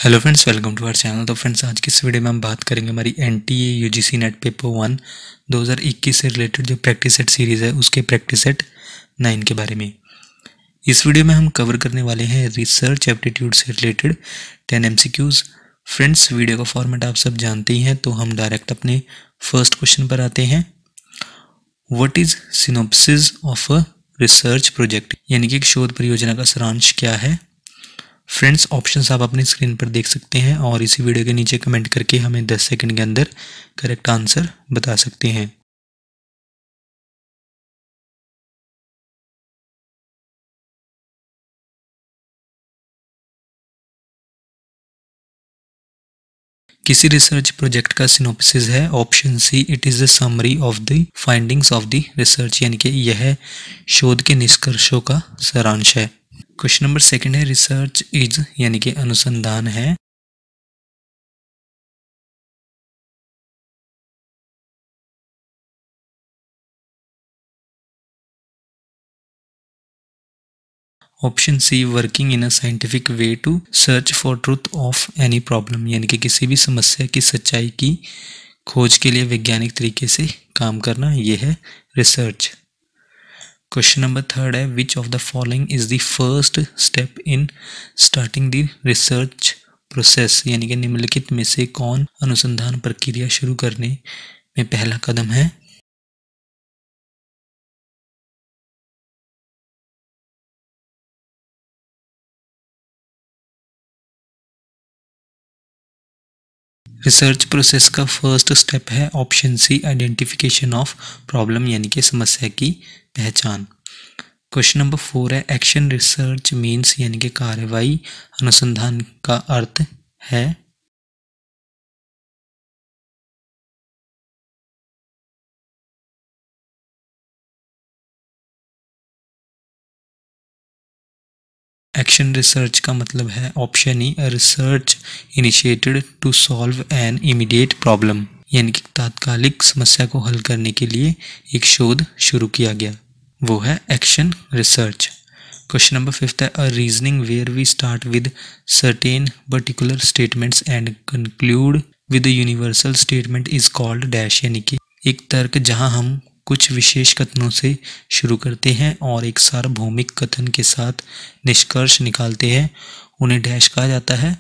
Hello friends, welcome to our channel. तो friends, आज की इस वीडियो में हम बात करेंगे हमारी एनटीए यूजीसी नेट पेपर 1 2021 से रिलेटेड जो प्रैक्टिस सेट सीरीज़ है उसके प्रैक्टिस सेट 9 के बारे में। इस वीडियो में हम कवर करने वाले हैं रिसर्च एप्टीट्यूड से रिलेटेड 10 एमसीक्यूज़। फ्रेंड्स, वीडियो का फॉर्मेट आप सब जानते ही हैं, तो हम डायरेक्ट अपने फर्स्ट क्वेश्चन पर आते हैं। What is synopsis of a research project, यानी कि एक शोध परियोजना का सारांश क्या है। फ्रेंड्स, ऑप्शंस आप अपनी स्क्रीन पर देख सकते हैं और इसी वीडियो के नीचे कमेंट करके हमें 10 सेकंड के अंदर करेक्ट आंसर बता सकते हैं। किसी रिसर्च प्रोजेक्ट का सिनॉप्सिस है option C, it is the summary of the findings of the research, यानी कि यह शोध के निष्कर्षों का सारांश है। क्वेश्चन नंबर सेकंड है रिसर्च इज, यानी कि अनुसंधान है। Option C, working in a scientific way to search for truth of any problem, यानी कि किसी भी समस्या की सच्चाई की खोज के लिए वैज्ञानिक तरीके से काम करना, यह है रिसर्च। क्वेश्चन नंबर थर्ड है which of the following is the first step in starting the research process, यानी कि निम्नलिखित में से कौन अनुसंधान प्रक्रिया शुरू करने में पहला कदम है। रिसर्च प्रोसेस का फर्स्ट स्टेप है option C, identification of problem, यानी कि समस्या की पहचान। क्वेश्चन नंबर फोर है एक्शन रिसर्च मीन्स, यानी कि कार्रवाई अनुसंधान का अर्थ है। एक्शन रिसर्च का मतलब है option E, research initiated to solve an immediate problem, यानी कि तात्कालिक समस्या को हल करने के लिए एक शोध शुरू किया गया, वो है action research. Question number fifth है a reasoning where we start with certain particular statements and conclude with universal statement is called dash, यानी कि एक तर्क जहां हम कुछ विशेष कथनों से शुरू करते हैं और एक सार्वभौमिक कथन के साथ निष्कर्ष निकालते हैं, उन्हें डैश कहा जाता है।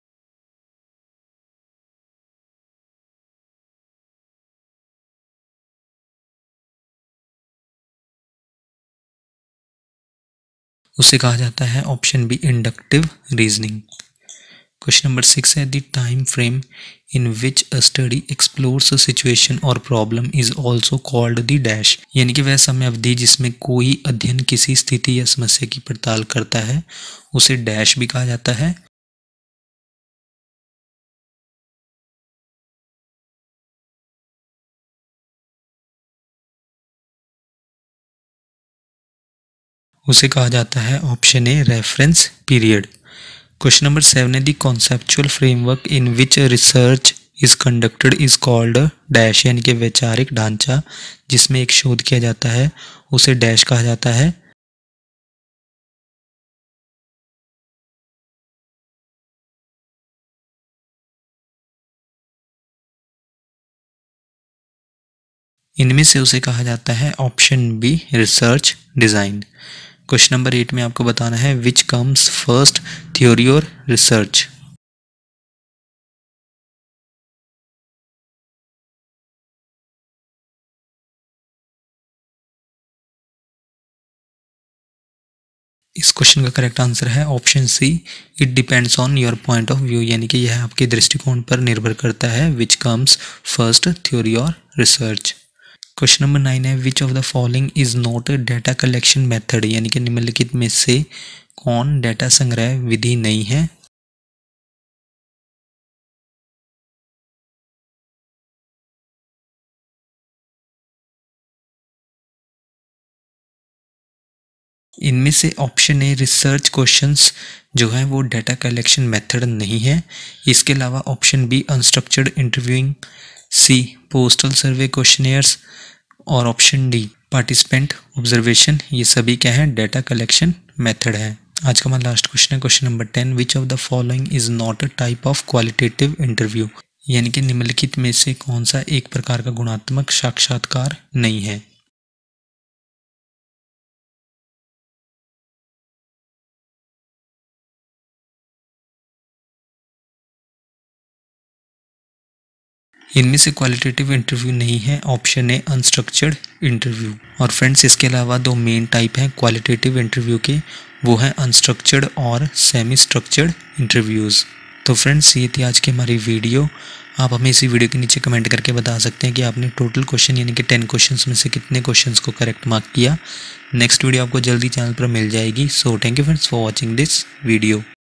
उसे कहा जाता है option B, inductive reasoning. Question number six है the time frame in which a study explores a situation और problem is also called the dash, यानी कि वह समय अवधि जिसमें कोई अध्ययन किसी स्थिति या समस्या की पड़ताल करता है उसे डैश भी कहा जाता है। उसे कहा जाता है option A, reference period. Question number seven है the conceptual framework in which research is conducted is called dash, यानी कि वैचारिक ढांचा जिसमें एक शोध किया जाता है उसे डैश कहा जाता है। इनमें से उसे कहा जाता है option B, research design. Question number eight में आपको बताना है विच कम्स फर्स्ट, थ्योरी और रिसर्च। इस क्वेश्चन का करेक्ट आंसर है option C, it depends on your point of view, यानी कि यह आपके दृष्टिकोण पर निर्भर करता है विच कम्स फर्स्ट, थ्योरी और रिसर्च। क्वेश्चन नंबर नाइन है which of the following is not data collection method, यानी कि निम्नलिखित में से कौन डेटा संग्रह विधि नहीं है। इनमें से ऑप्शन ए, रिसर्च क्वेश्चंस जो है वो डेटा कलेक्शन मेथड नहीं है। इसके अलावा option B, unstructured interviewing, C, postal survey questionnaires और ऑप्शन डी, पार्टिसिपेंट ऑब्जर्वेशन, ये सभी क्या है, डेटा कलेक्शन मेथड है। आज का हमारा लास्ट क्वेश्चन है question number 10, which of the following is not a type of qualitative interview, यानी कि निम्नलिखित में से कौन सा एक प्रकार का गुणात्मक साक्षात्कार नहीं है। इनमें से क्वालिटेटिव इंटरव्यू नहीं है, ऑप्शन है अनस्ट्रक्चर्ड इंटरव्यू। और फ्रेंड्स इसके अलावा दो मेन टाइप हैं क्वालिटेटिव इंटरव्यू के, वो हैं अनस्ट्रक्चर्ड और सेमी स्ट्रक्चर्ड इंटरव्यूज़। तो फ्रेंड्स ये थी आज की हमारी वीडियो। आप हमें इसी वीडियो के नीचे कमेंट करके बता सकते हैं कि आपने टोटल क्वेश्चन यानी कि 10 क्वेश्चंस में से कितने क्वेश्चंस को करेक्ट मार्क किया। नेक्स्ट वीडियो आपको जल्दी चैनल पर मिल जाएगी। So thank you friends for watching this video.